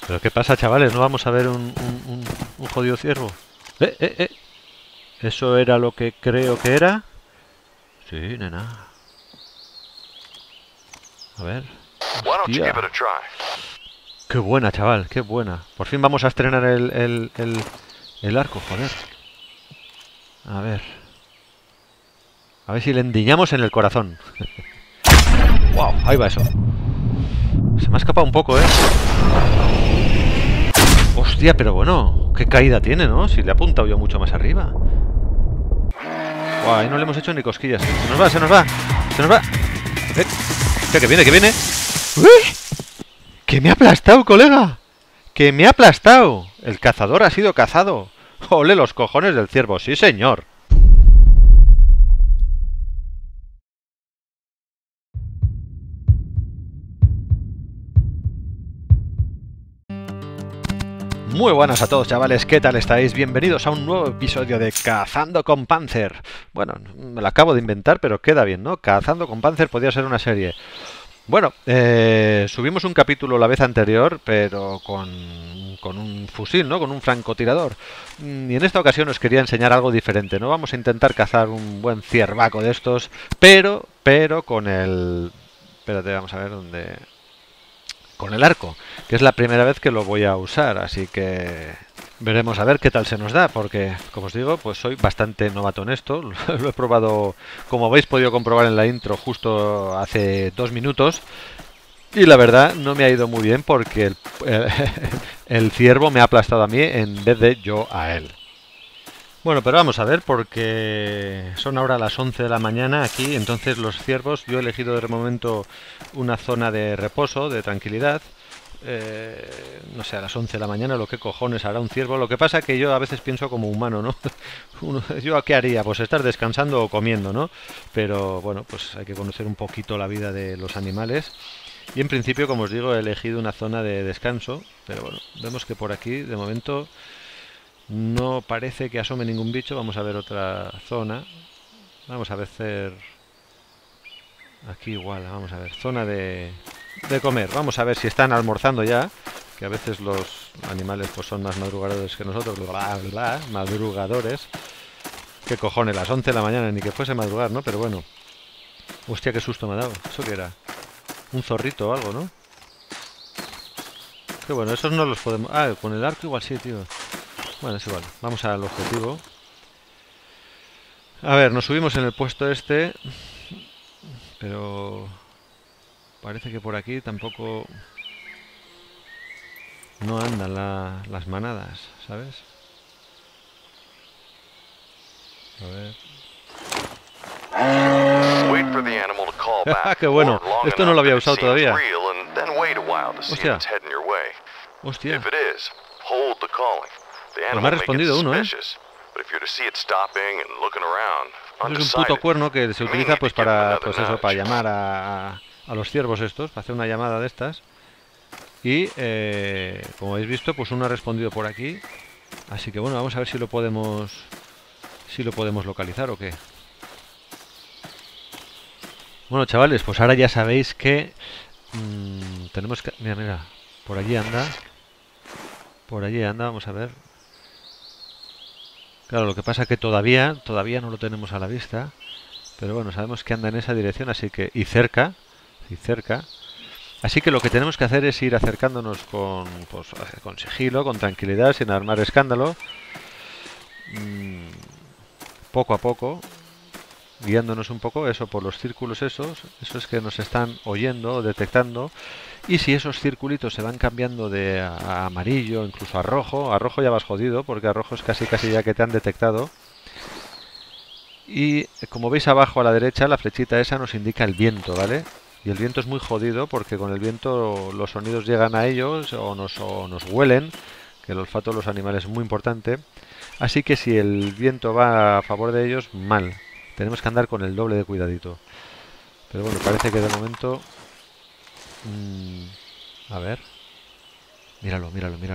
¿Pero qué pasa, chavales? ¿No vamos a ver un jodido ciervo? ¡Eh! ¿Eso era lo que creo que era? Sí, nena. A ver. ¡Hostia! ¡Qué buena, chaval! ¡Qué buena! Por fin vamos a estrenar el arco, joder. A ver. A ver si le endiñamos en el corazón. ¡Wow! Ahí va eso. Se me ha escapado un poco, ¿eh? ¡Hostia! Pero bueno, qué caída tiene, ¿no? Si le he apuntado yo mucho más arriba. ¡Wow! Ahí no le hemos hecho ni cosquillas. ¡Se nos va, se nos va! ¡Se nos va! ¡Hostia, que viene, que viene! ¡Uy! ¡Que me ha aplastado, colega! ¡Que me ha aplastado! El cazador ha sido cazado. ¡Ole los cojones del ciervo! ¡Sí, señor! Muy buenas a todos, chavales, ¿qué tal estáis? Bienvenidos a un nuevo episodio de Cazando con Panzer. Bueno, me lo acabo de inventar, pero queda bien, ¿no? Cazando con Panzer podría ser una serie. Bueno, subimos un capítulo la vez anterior, pero con un fusil, ¿no? Con un francotirador. Y en esta ocasión os quería enseñar algo diferente, ¿no? Vamos a intentar cazar un buen ciervaco de estos, pero con el... Espérate, vamos a ver dónde... Con el arco, que es la primera vez que lo voy a usar, así que veremos a ver qué tal se nos da, porque como os digo, pues soy bastante novato en esto. Lo he probado, como habéis podido comprobar en la intro, justo hace 2 minutos, y la verdad no me ha ido muy bien porque el ciervo me ha aplastado a mí en vez de yo a él. Bueno, pero vamos a ver, porque son ahora las 11 de la mañana aquí, entonces los ciervos, yo he elegido de momento una zona de reposo, de tranquilidad. No sé, a las 11 de la mañana, lo que cojones hará un ciervo. Lo que pasa que yo a veces pienso como humano, ¿no? ¿Yo qué haría? Pues estar descansando o comiendo, ¿no? Pero bueno, pues hay que conocer un poquito la vida de los animales. Y en principio, como os digo, he elegido una zona de descanso, pero bueno, vemos que por aquí, de momento... No parece que asome ningún bicho. Vamos a ver otra zona. Vamos a ver aquí igual. Vamos a ver. Zona de comer. Vamos a ver si están almorzando ya. Que a veces los animales pues son más madrugadores que nosotros. Bla, bla, madrugadores. ¿Qué cojones? Las 11 de la mañana. Ni que fuese madrugar, ¿no? Pero bueno. Hostia, qué susto me ha dado. ¿Eso qué era? Un zorrito o algo, ¿no? Que bueno, esos no los podemos... Ah, con el arco igual sí, tío. Bueno, es igual. Vamos al objetivo. A ver, nos subimos en el puesto este, pero parece que por aquí tampoco no andan las manadas, ¿sabes? A ver. ¡Qué bueno! Esto no lo había usado todavía. Hostia. Hostia. Pues me ha respondido uno, ¿eh? Eso es un puto cuerno que se utiliza pues para pues eso, para llamar a los ciervos estos, para hacer una llamada de estas. Y como habéis visto, pues uno ha respondido por aquí. Así que bueno, vamos a ver si lo podemos localizar o qué. Bueno, chavales, pues ahora ya sabéis que tenemos que... Mira, por allí anda. Por allí anda, vamos a ver. Claro, lo que pasa es que todavía no lo tenemos a la vista, pero bueno, sabemos que anda en esa dirección, así que y cerca, así que lo que tenemos que hacer es ir acercándonos pues, con sigilo, con tranquilidad, sin armar escándalo, poco a poco, guiándonos un poco eso por los círculos esos es que nos están oyendo, detectando. Y si esos circulitos se van cambiando de a amarillo, incluso a rojo ya vas jodido, porque a rojo es casi ya que te han detectado. Y como veis abajo a la derecha, la flechita esa nos indica el viento, ¿vale? Y el viento es muy jodido porque con el viento los sonidos llegan a ellos o nos huelen, que el olfato de los animales es muy importante. Así que si el viento va a favor de ellos, mal. Tenemos que andar con el doble de cuidadito. Pero bueno, parece que de momento... a ver. Míralo.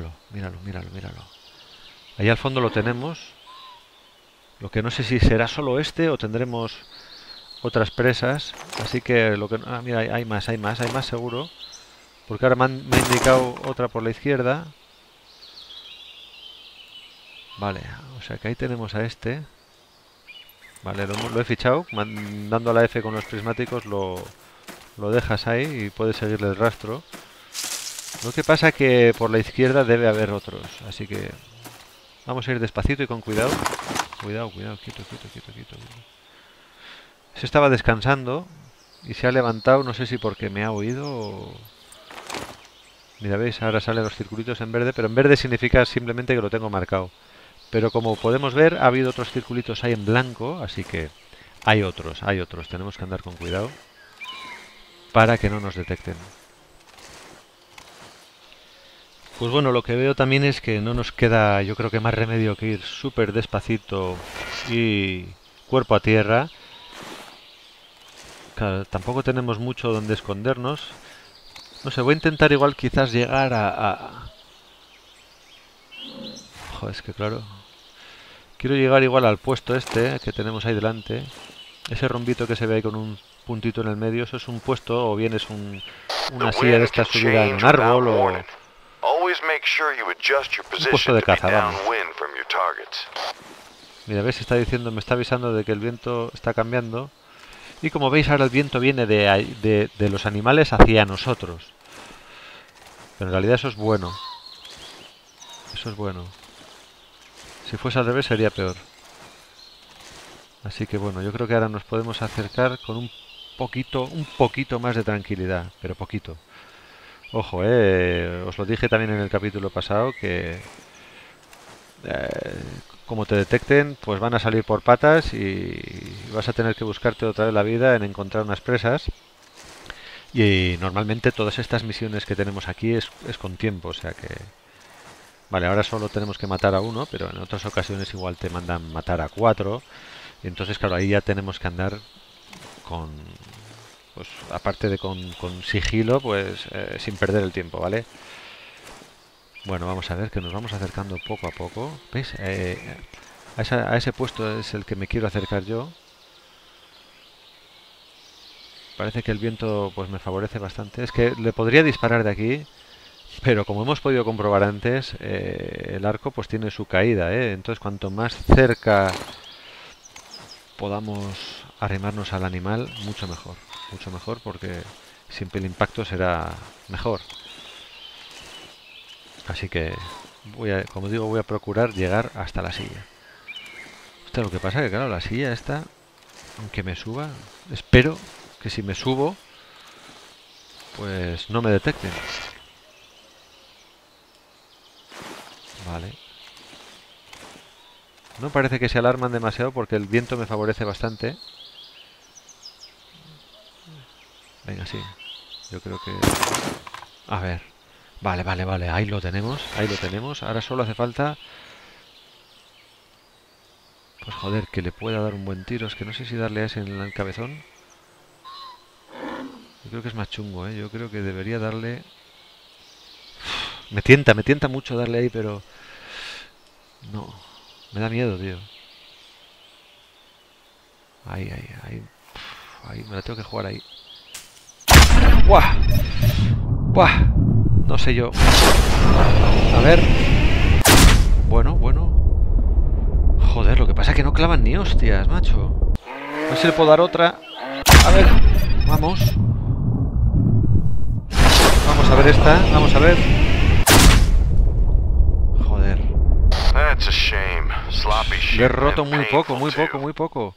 Ahí al fondo lo tenemos. Lo que no sé si será solo este o tendremos otras presas. Así que lo que... Ah, mira, hay más seguro. Porque ahora me ha indicado otra por la izquierda. Vale, o sea que ahí tenemos a este. Vale, lo he fichado. Dando a la F con los prismáticos lo dejas ahí y puedes seguirle el rastro. Lo que pasa que por la izquierda debe haber otros. Así que vamos a ir despacito y con cuidado. Cuidado, cuidado, quieto, quieto, quieto, quieto. Se estaba descansando y se ha levantado, no sé si porque me ha oído o... Mira, veis, ahora salen los circulitos en verde, pero en verde significa simplemente que lo tengo marcado. Pero como podemos ver, ha habido otros circulitos ahí en blanco, así que hay otros. Tenemos que andar con cuidado para que no nos detecten. Pues bueno, lo que veo también es que no nos queda, yo creo que más remedio que ir súper despacito y cuerpo a tierra. Claro, tampoco tenemos mucho donde escondernos. No sé, voy a intentar igual quizás llegar Joder, es que claro... Quiero llegar igual al puesto este que tenemos ahí delante. Ese rombito que se ve ahí con un puntito en el medio, eso es un puesto o bien es una silla de esta subida en un árbol o... Un puesto de caza, vamos. Mira, ves, está diciendo, me está avisando de que el viento está cambiando. Y como veis ahora el viento viene de los animales hacia nosotros. Pero en realidad eso es bueno. Eso es bueno. Si fuese al revés sería peor. Así que bueno, yo creo que ahora nos podemos acercar con un poquito más de tranquilidad. Pero poquito. Ojo, os lo dije también en el capítulo pasado que... como te detecten, pues van a salir por patas y vas a tener que buscarte otra vez la vida en encontrar unas presas. Y normalmente todas estas misiones que tenemos aquí es con tiempo, o sea que... Vale, ahora solo tenemos que matar a uno, pero en otras ocasiones igual te mandan matar a 4. Y entonces, claro, ahí ya tenemos que andar con... Pues aparte de con sigilo, pues sin perder el tiempo, ¿vale? Bueno, vamos a ver que nos vamos acercando poco a poco. ¿Veis? A ese puesto es el que me quiero acercar yo. Parece que el viento pues me favorece bastante. Es que le podría disparar de aquí, pero como hemos podido comprobar antes, el arco pues tiene su caída, ¿eh? Entonces cuanto más cerca podamos arrimarnos al animal, mucho mejor. Mucho mejor porque siempre el impacto será mejor. Así que, como digo, voy a procurar llegar hasta la silla. Hostia, lo que pasa es que, claro, la silla esta, aunque me suba, espero que si me subo, pues no me detecten. Vale. No parece que se alarman demasiado porque el viento me favorece bastante. Venga, sí. Yo creo que... A ver. Vale, vale, vale. Ahí lo tenemos. Ahí lo tenemos. Ahora solo hace falta... Pues joder, que le pueda dar un buen tiro. Es que no sé si darle a ese en el cabezón. Yo creo que es más chungo, ¿eh? Yo creo que debería darle... Me tienta mucho darle ahí, pero... No. Me da miedo, tío. Ahí, ahí, ahí. Ahí, me la tengo que jugar ahí. ¡Buah! ¡Buah! No sé yo. A ver. Bueno, bueno. Joder, lo que pasa es que no clavan ni hostias, macho. A ver si le puedo dar otra. A ver. Vamos. Vamos a ver esta. Vamos a ver. Joder. Le he roto muy poco, muy poco, muy poco.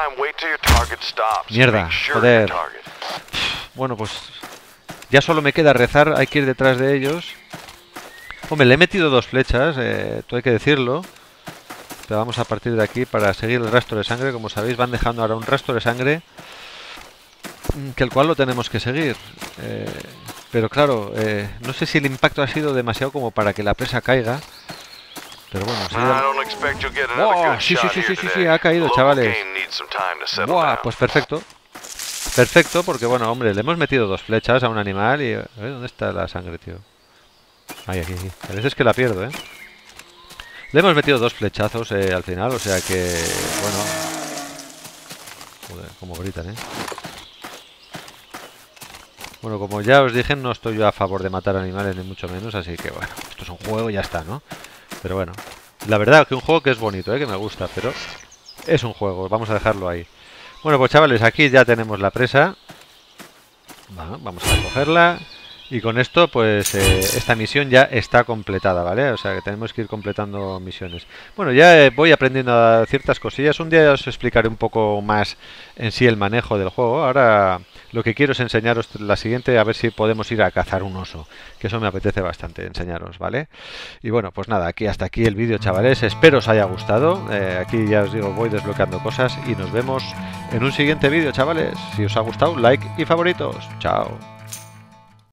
Mierda, joder. Bueno, pues ya solo me queda rezar, hay que ir detrás de ellos. Hombre, le he metido 2 flechas, todo hay que decirlo. Pero vamos a partir de aquí para seguir el rastro de sangre. Como sabéis, van dejando ahora un rastro de sangre, que el cual lo tenemos que seguir. Pero claro, no sé si el impacto ha sido demasiado como para que la presa caiga. Pero bueno, ¡wow! Sí, ha caído, chavales. ¡Buah! Pues perfecto. Perfecto, porque bueno, hombre, le hemos metido 2 flechas a un animal y... A ver, ¿dónde está la sangre, tío? Ahí, aquí, aquí. A veces que la pierdo, ¿eh? Le hemos metido 2 flechazos al final, o sea que... Bueno... Joder, como gritan, ¿eh? Bueno, como ya os dije, no estoy yo a favor de matar animales, ni mucho menos, así que bueno, esto es un juego y ya está, ¿no? Pero bueno, la verdad que un juego que es bonito, que me gusta, pero es un juego, vamos a dejarlo ahí. Bueno, pues chavales, aquí ya tenemos la presa. Vamos a cogerla. Y con esto, pues, esta misión ya está completada, ¿vale? O sea, que tenemos que ir completando misiones. Bueno, ya voy aprendiendo ciertas cosillas. Un día os explicaré un poco más en sí el manejo del juego. Ahora lo que quiero es enseñaros la siguiente, a ver si podemos ir a cazar un oso. Que eso me apetece bastante enseñaros, ¿vale? Y bueno, pues nada, aquí hasta aquí el vídeo, chavales. Espero os haya gustado. Aquí ya os digo, voy desbloqueando cosas y nos vemos en un siguiente vídeo, chavales. Si os ha gustado, like y favoritos. Chao.